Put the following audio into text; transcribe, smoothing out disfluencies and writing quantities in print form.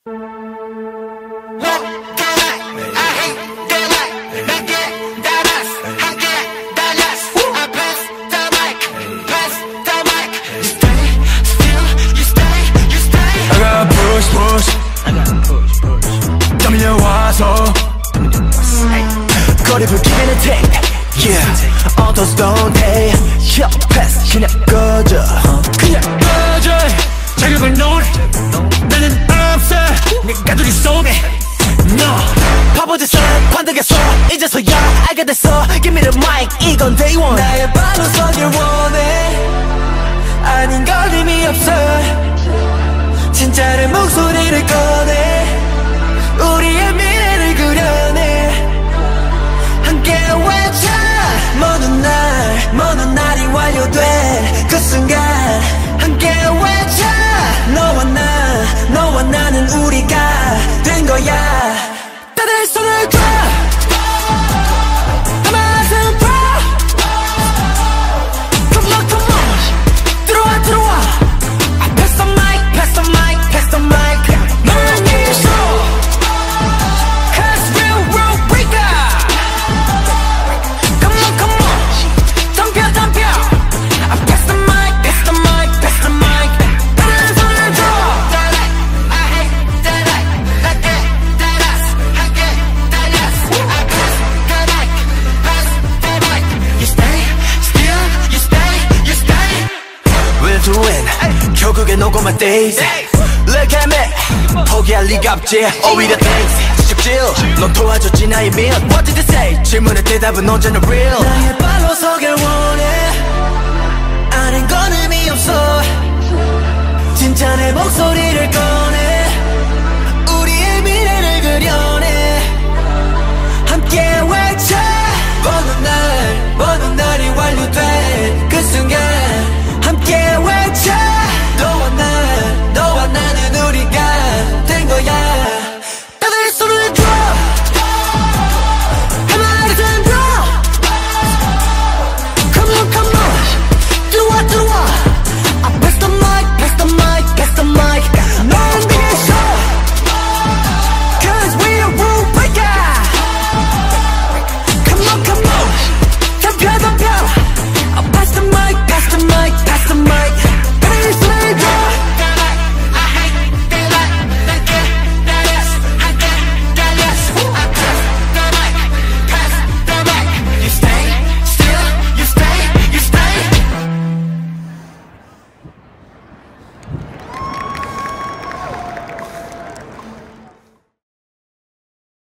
거리를 give and take, yeah. Others don't take, yeah. Pass, 그냥 꺼져, 그냥 꺼져. 자격을 놓을 나는 없어. 내가 둘이 속에 no. 바보짓을 관두겠어. 이제서야 알게 됐어. Give me the mic, 이건 day one. 나의 발로 서길 원해. 아닌 걸 의미 없어. 진짜 내 목소리를 꺼내. 우리의 미래를 그려내. 함께 외쳐. 먼 날이 완료된 그 순간 함께 외쳐. 너와 나는 우리가 된 거야. 다들 손을 줘. 가만히 봐. Come on, come on. 들어와. Pass the mic, pass the mic, pass the mic. 널 위해서. Cause we're what we got. Come on, come on. 덤벼. Pass the mic, pass the mic, pass the mic. 다들 손을 줘. 결국에 녹음한 days. Look at me. 포기할 리가 없지. 오히려 thanks. 쉽질. 넌 도와줬지 나의 민. What did they say? 질문의 대답은 언제나 real. 나의 발로 서길 원해. 아는 건 의미 없어. 진짜 내 목소리를 꺼.